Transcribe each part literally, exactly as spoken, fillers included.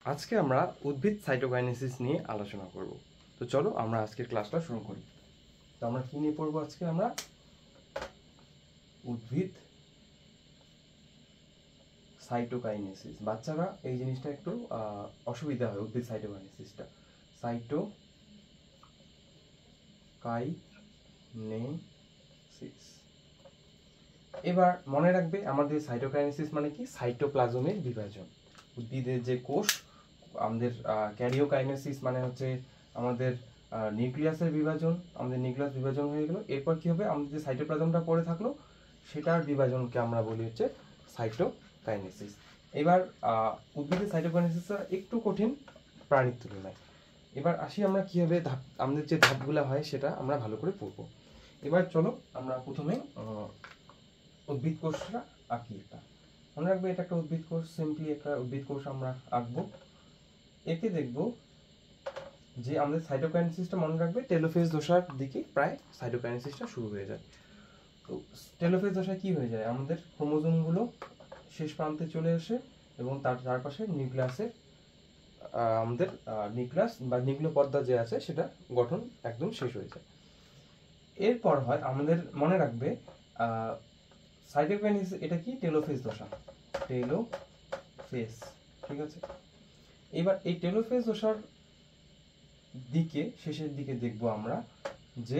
আজকে আমরা উদ্ভিদ সাইটোকাইনেসিস নিয়ে আলোচনা করব। তো চলো আমরা আজকের ক্লাসটা শুরু করি। তো আমরা কি নিয়ে পড়বো আজকে? আমরা উদ্ভিদ সাইটোকাইনেসিস। বাচ্চারা এই জিনিসটা একটু অসুবিধা হয়, উদ্ভিদ সাইটোকাইনেসিসটা। সাইটোকাইনেসিস এবার মনে রাখবে, আমাদের সাইটোকাইনেসিস মানে কি? সাইটোপ্লাজমের বিভাজন। উদ্ভিদের যে কোষ, আমাদের ক্যারিওকাইনেসিস মানে হচ্ছে আমাদের নিউক্লিয়াসের বিভাজন। আমাদের নিউক্লিয়াস বিভাজন হয়ে গেল, এরপর কি হবে? আমাদের যে সাইটোপ্লাজমটা পড়ে থাকলো সেটার বিভাজনকে আমরা বলি হচ্ছে সাইটোকাইনেসিস। এবার উদ্ভিদের সাইটোকাইনেসিসটা একটু কঠিন প্রাণীর তুলনায়। এবার আসি আমরা কীভাবে ধাপ, আমাদের যে ধাপগুলো হয় সেটা আমরা ভালো করে পড়বো। এবার চলো আমরা প্রথমে উদ্ভিদ কোষটা আঁকি। একটা মনে রাখবে, এটা একটা উদ্ভিদ কোষ। সিম্পলি একটা উদ্ভিদ কোষ আমরা আঁকবো। একে দেখবো যে আমাদের সাইটোকাইনেসিসটা মনে রাখবে টেলোফেজ দশার দিকে প্রায় সাইটোকাইনেসিসটা শুরু হয়ে যায়। তো টেলোফেজ দশায় কি হয়ে যায়? আমাদের ক্রোমোজোমগুলো শেষ প্রান্তে চলে আসে এবং তার চারপাশে নিউক্লিয়াসের আমাদের নিউক্লিয়াস বা নিউক্লিয় পর্দা যে আছে সেটা গঠন একদম শেষ হয়ে যায়। এরপর হয় আমাদের মনে রাখবে সাইটোকাইনেসিস, এটা কি? টেলোফেজ দশা। টেলোফেজ, ঠিক আছে। এবার এই টেলোফেজ দশার দিকে শেষের দিকে দেখব আমরা যে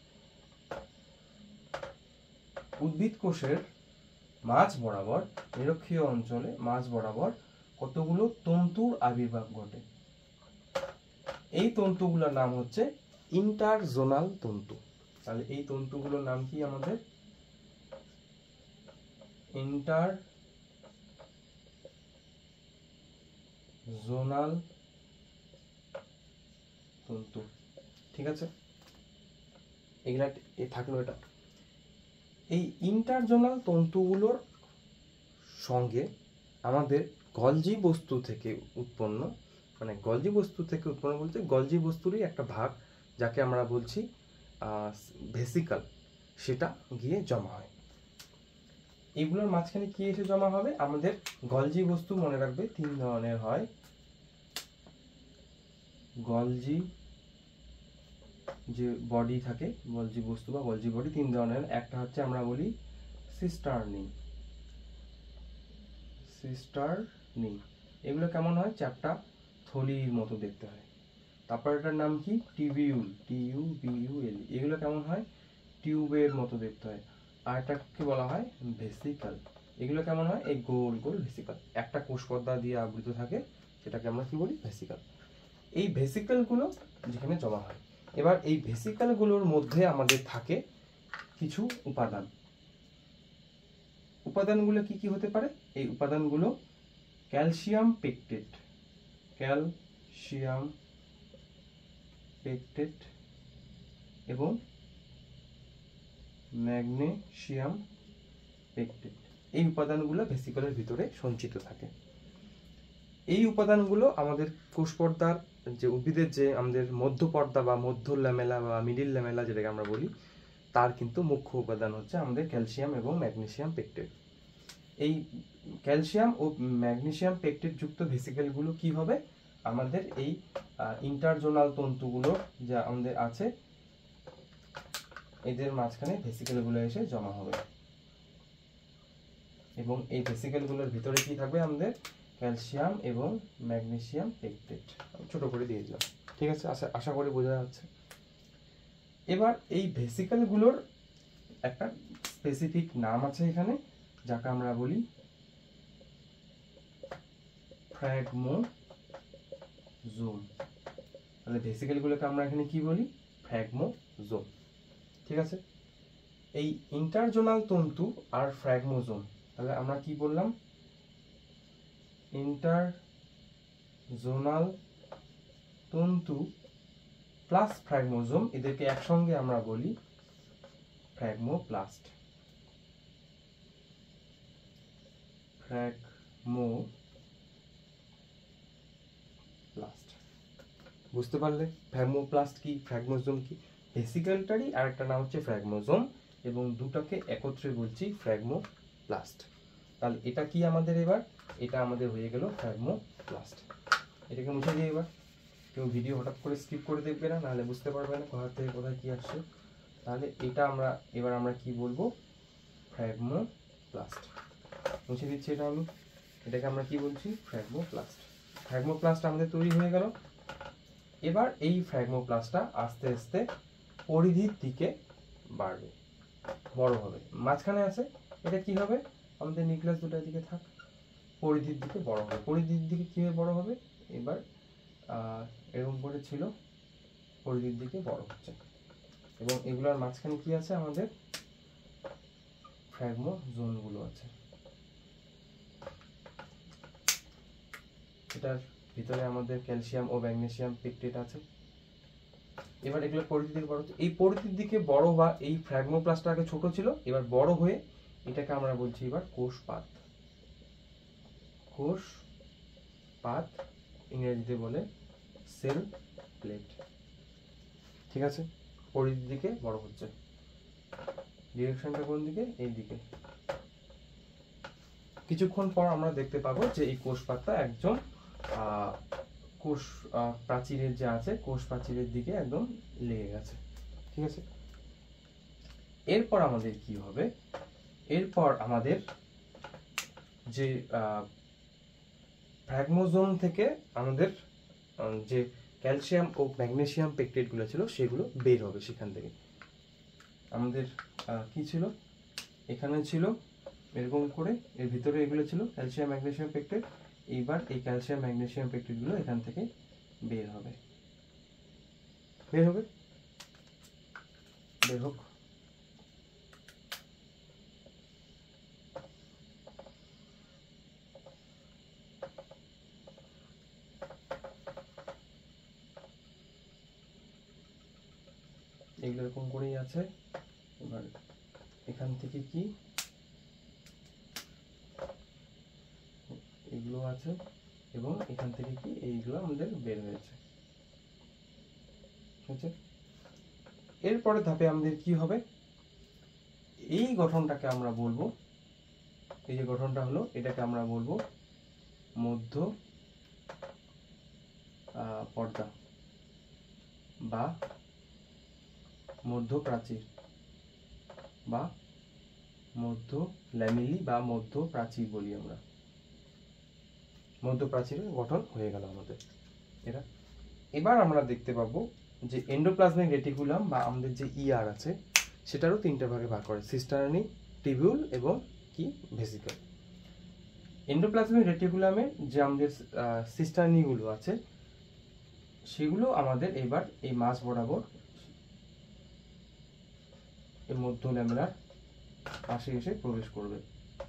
উদ্ভিদ কোষের মাঝ বরাবর, নিরক্ষীয় অঞ্চলে মাঝ বরাবর কতগুলো তন্তুর আবির্ভাব ঘটে। এই তন্তুগুলোর নাম হচ্ছে ইন্টারজোনাল তন্তু। তাহলে এই তন্তুগুলোর নাম কি? আমাদের ইন্টারজোনাল তন্তু, ঠিক আছে। এগুলা থাকলো। এটা এই ইন্টারজোনাল তন্তুগুলোর সঙ্গে আমাদের গলজি বস্তু থেকে উৎপন্ন, মানে গলজি বস্তু থেকে উৎপন্ন বলতে গলজি বস্তুরই একটা ভাগ, যাকে আমরা বলছি ভেসিকল, সেটা গিয়ে জমা হয়। এগুলোর মাঝখানে কি এসে জমা হবে? আমাদের গলজি বস্তু মনে রাখবে তিন ধরনের হয়। গলজি যে বডি থাকে, গলজি বস্তু বা গলজি বডি তিন ধরনের। একটা হচ্ছে আমরা বলি সিস্টার্নি। সিস্টার্নি এগুলো কেমন হয়? চ্যাপ্টা থলির মতো দেখতে হয়। তারপর এটার নাম কি? Tubule, T U B U L. এগুলো কেমন হয়? টিউবের মতো দেখতে হয়। আর এটাকে বলা হয় ভেসিকল। এগুলো কেমন হয়? এই গোল গোল ভেসিকল, একটা কোষ পর্দা দিয়ে আবৃত থাকে, সেটাকে আমরা কি বলি? ভেসিকল। এই ভেসিকলগুলো যেখানে জমা হয়, এবার এই ভেসিকলগুলোর মধ্যে আমাদের থাকে কিছু উপাদান। উপাদানগুলো কি কি হতে পারে? এই উপাদানগুলো ক্যালসিয়াম পেকটেট, ক্যালসিয়াম পেকটেট এবং ম্যাগনেসিয়াম পেকটেট। এই উপাদানগুলো ভেসিকলের ভিতরে সঞ্চিত থাকে। এই উপাদানগুলো আমাদের কোষ পর্দার যে উদ্ভিদের যে আমাদের মধ্য পর্দা বা মধ্য ল্যামেলা বা মিডিল ল্যামেলা যেটাকে আমরা বলি, তার কিন্তু মুখ্য উপাদান হচ্ছে আমাদের ক্যালসিয়াম এবং ম্যাগনেসিয়াম পেকটেট। এই ক্যালসিয়াম ও ম্যাগনেসিয়াম পেকটেট যুক্ত ভেসিকেলগুলো কি হবে? আমাদের এই ইন্টারজোনাল তন্তুগুলো যা আমাদের আছে, এদের মাঝখানে ভেসিকেলগুলো এসে জমা হবে এবং এই ভেসিকেলগুলোর ভিতরে কি থাকবে? আমাদের ক্যালসিয়াম এবং ম্যাগনেসিয়াম পেকটেট। ছোট করে দিয়ে দিলাম, ঠিক আছে। আশা আশা করি বোঝা যাচ্ছে। এবার এই ভেসিকেলগুলোর একটা স্পেসিফিক নাম আছে এখানে, যাকে আমরা বলি ফ্র্যাগমোজোম। তাহলে ভেসিকেলগুলোকে আমরা এখানে কি বলি? ফ্র্যাগমোজোম, ঠিক আছে। এই ইন্টারজোনাল তন্তু আর ফ্র্যাগমোজোম, তাহলে আমরা কি বললাম? ইন্টারজোনাল তন্তু প্লাস ফ্র্যাগমোজোম, এদেরকে একসঙ্গে আমরা বলি ফ্র্যাগমোপ্লাস্ট। ফ্র্যাগমোপ্লাস্ট, বুঝতে পারলে ফ্র্যাগমোপ্লাস্ট কি, ফ্র্যাগমোজোম কি? ভেসিকেলটারই আর একটা নাম হচ্ছে ফ্র্যাগমোজোম এবং দুটাকে একত্রে বলছি ফ্র্যাগমোপ্লাস্ট। তাহলে এটা কি আমাদের? এবার এটা আমাদের হয়ে গেল ফ্র্যাগমোপ্লাস্ট। এটাকে মুছে দিই এবার। কেউ ভিডিও হঠাৎ করে স্কিপ করে দেখবে না, নাহলে বুঝতে পারবে না কোথা থেকে কোথায় কি আসছে। তাহলে এটা আমরা এবার আমরা কি বলবো, ফ্র্যাগমোপ্লাস্ট। মুছে দিচ্ছি এটা আমি। এটাকে আমরা কি বলছি, ফ্র্যাগমোপ্লাস্ট। ফ্র্যাগমোপ্লাস্ট আমাদের তৈরি হয়ে গেল। এবার এই ফ্র্যাগমোপ্লাস্টটা আস্তে আস্তে পরিধির দিকে বাড়বে, বড় হবে। মাঝখানে আছে এটা কি হবে, আমাদের নিউক্লিয়াস দুটার দিকে থাক, পরিধির দিকে বড় হবে। পরিধির দিকে কিভাবে বড় হবে, এবার এরকম করে ছিল, পরিধির দিকে বড় হচ্ছে। এবং এগুলোর মাঝখানে কি আছে, আমাদের ফ্র্যাগমোজোনগুলো আছে। এটার ভিতরে আমাদের ক্যালসিয়াম ও ম্যাগনেসিয়াম পেকটেট আছে। এবার এগুলো পরিধির দিকে বড় হচ্ছে। এই পরিধির দিকে বড় বা এই ফ্র্যাগমোপ্লাস্টটা আগে ছোট ছিল, এবার বড় হয়ে এটাকে আমরা বলছি এবার কোষপাত। কোষপাত ইংরেজিতে বলে সেল প্লেট। ঠিক আছে, পরিধির দিকে বড় হচ্ছে। ডিরেকশনটা কোন দিকে, এই দিকে। কিছুক্ষণ পর আমরা দেখতে পাবো যে এই কোষপাতটা একদম কোষ প্রাচীরের যে আছে, কোষ প্রাচীরের দিকে একদম লেগে গেছে। ঠিক আছে, এরপর আমাদের কি হবে, এরপর আমাদের যে ফ্র্যাগমোজোম থেকে আমাদের যে ক্যালসিয়াম ও ম্যাগনেসিয়াম পেকটেট গুলো ছিল সেগুলো বের হবে। সেখান থেকে আমাদের কি ছিল, এখানে ছিল এরকম করে, এর ভিতরে এগুলো ছিল ক্যালসিয়াম ম্যাগনেসিয়াম পেকটেট। এইবার এই ক্যালসিয়াম ম্যাগনেসিয়াম পেকটেট গুলো এখান থেকে বের হবে, বের হবে, বের হোক। এগুলো এরকম করেই আছে। এবার এখান থেকে কি এগুলো আছে, এবং এখান থেকে কি এইগুলো আমাদের বের হয়েছে। ঠিক আছে, এরপরে ধাপে আমাদের কি হবে, এই গঠনটাকে আমরা বলবো, এই যে গঠনটা হলো এটাকে আমরা বলবো মধ্য পর্দা বা মধ্য প্রাচীর বা মধ্য ল্যামেলি বা মধ্য প্রাচীর বলি আমরা। মধ্য প্রাচীরের গঠন হয়ে গেল আমাদের এটা। এবার আমরা দেখতে পাবো যে এন্ডোপ্লাজমিক রেটিকুলাম বা আমাদের যে ইআর আছে সেটারও তিনটা ভাগে ভাগ করে, সিস্টার্নি, টিবিউল এবং কি ভেসিকল। এন্ডোপ্লাজমিক রেটিকুলামে যে আমাদের সিস্টার্নিগুলো আছে সেগুলো আমাদের এবার এই মাঝ বরাবর এই মধ্য ল্যামেলার পাশে এসে প্রবেশ করবে।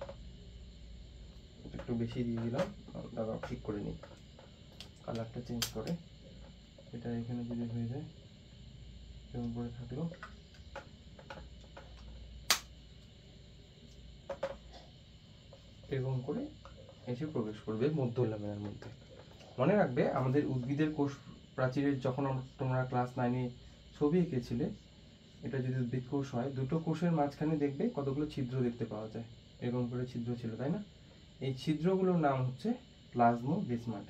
একটু বেশি দিয়ে দিলাম, দাদা ঠিক করে নিই, কালারটা চেঞ্জ করে। এটা এখানে যদি হয়ে যায় এরকম করে থাকলো, এরকম করে এসে প্রবেশ করবে মধ্য ল্যামেলার মধ্যে। মনে রাখবে আমাদের উদ্ভিদের কোষ প্রাচীরের যখন তোমরা ক্লাস নাইনে ছবি এঁকেছিলে, এটা যদি উদ্ভিদ কোষ হয়, দুটো কোষের মাঝখানে দেখবে কতগুলো ছিদ্র দেখতে পাওয়া যায়, এরকম করে ছিদ্র ছিল, তাই না? এই ছিদ্রগুলোর নাম হচ্ছে প্লাজমোডেসমাটা।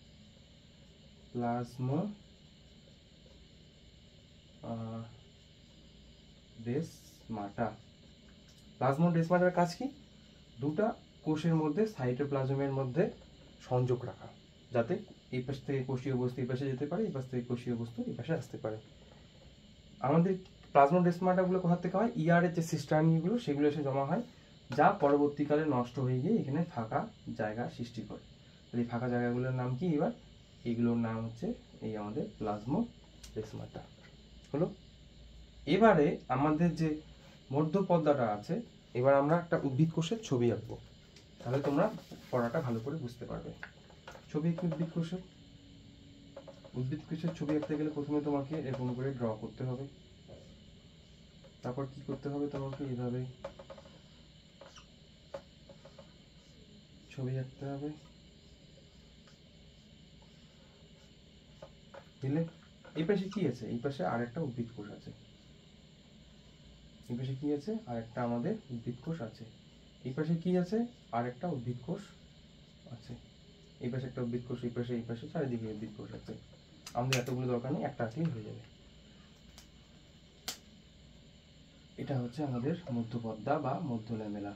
প্লাজমো ডেসমাটা। প্লাজমোডেসমাটার কাজ কি, দুটা কোষের মধ্যে সাইটোপ্লাজমের মধ্যে সংযোগ রাখা, যাতে এই পাশ থেকে কোষীয় বস্তু এই পাশে যেতে পারে, এই পাশ থেকে কোষীয় বস্তু এই পাশে আসতে পারে। আমাদের প্লাজমোডেসমাটাগুলো কোথা থেকে হয়, ইআর এর যে সিস্টার্নিগুলো সেগুলো এসে জমা হয়, যা পরবর্তীকালে নষ্ট হয়ে গিয়ে এখানে ফাঁকা জায়গা সৃষ্টি করে। এই ফাঁকা জায়গাগুলোর নাম কি, এবার এগুলোর নাম হচ্ছে এই আমাদের প্লাজমোডেসমাটা হলো। এবারে আমাদের যে মধ্য পর্দাটা আছে, এবার আমরা একটা উদ্ভিদ কোষের ছবি আঁকবো, তাহলে তোমরা পড়াটা ভালো করে বুঝতে পারবে। ছবি কি উদ্ভিদ কোষের, উদ্ভিদ কোষের ছবি আঁকতে গেলে প্রথমে তোমাকে এরকম করে ড্র করতে হবে, তারপর কি করতে হবে, তোমাকে এইভাবে ছবি আঁকতে হবে। দিলে এই পাশে কি আছে, এই পাশে আরেকটা উদ্ভিদ কোষ আছে, এই পাশে কি আছে, আরেকটা আমাদের উদ্ভিদ কোষ আছে, এই পাশে কি আছে, আরেকটা উদ্ভিদ কোষ আছে। এই পাশে একটা উদ্ভিদ কোষ, এই পাশে এই পাশে চারিদিকে উদ্ভিদ কোষ আছে। আমাদের এতগুলো দরকার নেই, একটা আঁকলেই হয়ে যাবে। এটা হচ্ছে আমাদের মধ্যপর্দা বা মধ্য ল্যামেলা।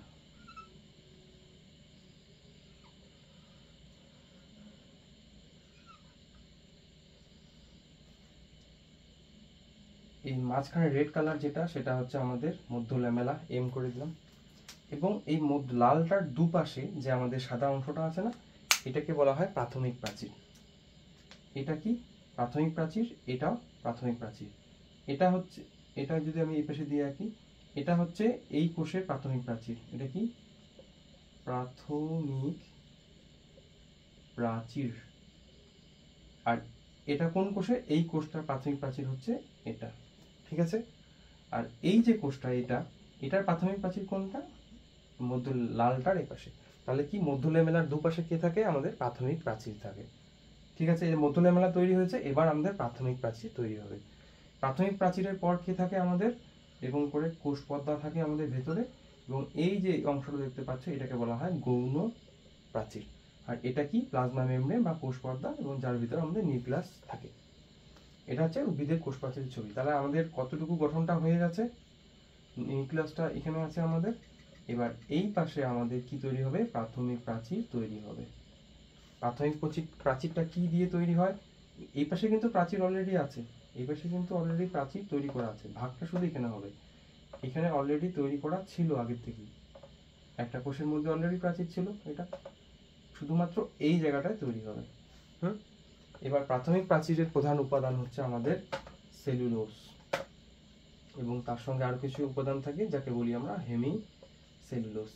এই মাঝখানে রেড কালার যেটা, সেটা হচ্ছে আমাদের মধ্য ল্যামেলা, এম করে দিলাম। এবং এই মধ্য লালটার দুপাশে যে আমাদের সাদা অংশটা আছে না, এটাকে বলা হয় প্রাথমিক প্রাচীর। এটা কি প্রাথমিক প্রাচীর, এটাও প্রাথমিক প্রাচীর। এটা হচ্ছে, এটা যদি আমি এই পাশে দিয়ে আঁকি, এটা হচ্ছে এই কোষের প্রাথমিক প্রাচীর। এটা কি প্রাথমিক প্রাচীর। আর এটা কোন কোষে, এই কোষটার প্রাথমিক প্রাচীর হচ্ছে এটা, ঠিক আছে। আর এই যে কোষটা, এটা এটার প্রাথমিক প্রাচীর কোনটা, মধ্য লালটার এই পাশে। তাহলে কি মধ্য ল্যামেলার দুপাশে কে থাকে, আমাদের প্রাথমিক প্রাচীর থাকে, ঠিক আছে। এই মধ্য ল্যামেলা তৈরি হয়েছে, এবার আমাদের প্রাথমিক প্রাচীর তৈরি হবে। প্রাথমিক প্রাচীরের পর কি থাকে আমাদের, এরকম করে কোষ পর্দা থাকে আমাদের ভেতরে, এবং এই যে অংশটা দেখতে পাচ্ছ এটাকে বলা হয় গৌণ প্রাচীর। আর এটা কি প্লাজমা মেমব্রেন বা কোষ পর্দা, এবং যার ভিতরে আমাদের নিউক্লিয়াস থাকে। এটা হচ্ছে উদ্ভিদের কোষ প্রাচীরের ছবি। তাহলে আমাদের কতটুকু গঠনটা হয়ে গেছে, নিউক্লিয়াসটা এখানে আছে আমাদের। এবার এই পাশে আমাদের কি তৈরি হবে, প্রাথমিক প্রাচীর তৈরি হবে। প্রাথমিক প্রাচীরটা কি দিয়ে তৈরি হয়, এই পাশে কিন্তু প্রাচীর অলরেডি আছে, এই পাশে কিন্তু অলরেডি প্রাচীর তৈরি করা আছে, ভাগটা শুধু এখানে হবে। এখানে অলরেডি তৈরি করা ছিল আগের থেকেই, একটা কোষের মধ্যে অলরেডি প্রাচীর ছিল, এটা শুধুমাত্র এই জায়গাটায় তৈরি হবে। হুম এবার প্রাথমিক প্রাচীরের প্রধান উপাদান হচ্ছে আমাদের সেলুলোজ, এবং তার সঙ্গে আরো কিছু উপাদান থাকে যাকে বলি আমরা হেমি সেলুলোজ।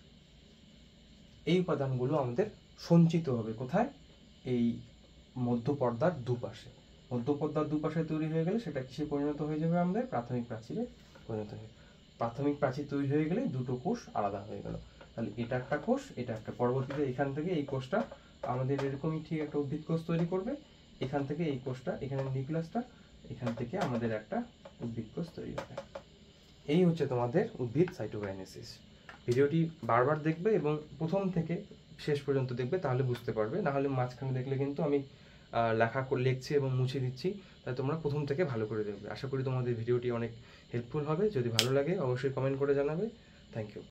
এই উপাদানগুলো আমাদের সঞ্চিত হবে কোথায়, এই মধ্যপর্দার দুপাশে। মধ্যপর্দার দুপাশে তৈরি হয়ে গেলে সেটা কিসে পরিণত হয়ে যাবে, আমাদের প্রাথমিক প্রাচীরে পরিণত হবে। প্রাথমিক প্রাচীর তৈরি হয়ে গেলে দুটো কোষ আলাদা হয়ে গেল। তাহলে এটা একটা কোষ, এটা একটা, পরবর্তীতে এখান থেকে এই কোষটা আমাদের এরকমই ঠিক একটা উদ্ভিদ কোষ তৈরি করবে। এখান থেকে এই কোষটা, এখানে নিউক্লিয়াসটা, এখান থেকে আমাদের একটা উদ্ভিদ কোষ তৈরি হবে। এই হচ্ছে তোমাদের উদ্ভিদ সাইটোকাইনেসিস। ভিডিওটি বারবার দেখবে এবং প্রথম থেকে শেষ পর্যন্ত দেখবে, তাহলে বুঝতে পারবে। না হলে মাঝখানে দেখলে কিন্তু আমি লেখা লিখছি এবং মুছে দিচ্ছি, তাই তোমরা প্রথম থেকে ভালো করে দেখবে। আশা করি তোমাদের ভিডিওটি অনেক হেল্পফুল হবে। যদি ভালো লাগে অবশ্যই কমেন্ট করে জানাবে। Thank you.